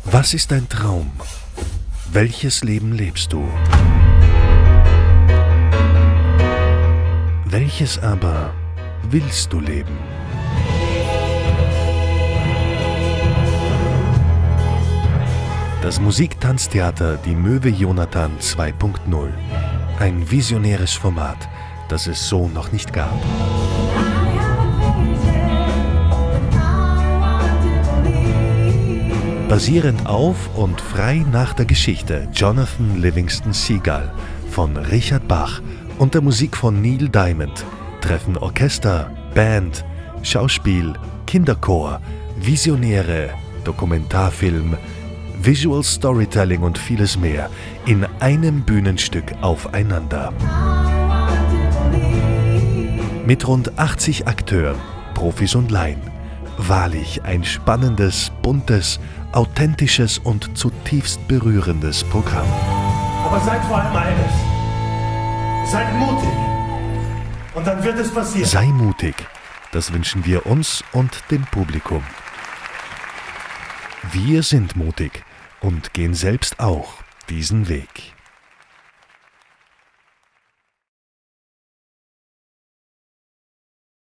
Was ist dein Traum? Welches Leben lebst du? Welches aber willst du leben? Das Musiktanztheater Die Möwe Jonathan 2.0. Ein visionäres Format, das es so noch nicht gab. Basierend auf und frei nach der Geschichte Jonathan Livingston Seagull von Richard Bach und der Musik von Neil Diamond treffen Orchester, Band, Schauspiel, Kinderchor, Visionäre, Dokumentarfilm, Visual Storytelling und vieles mehr in einem Bühnenstück aufeinander. Mit rund 80 Akteuren, Profis und Laien. Wahrlich ein spannendes, buntes, authentisches und zutiefst berührendes Programm. Aber seid vor allem eines. Seid mutig. Und dann wird es passieren. Sei mutig. Das wünschen wir uns und dem Publikum. Wir sind mutig und gehen selbst auch diesen Weg.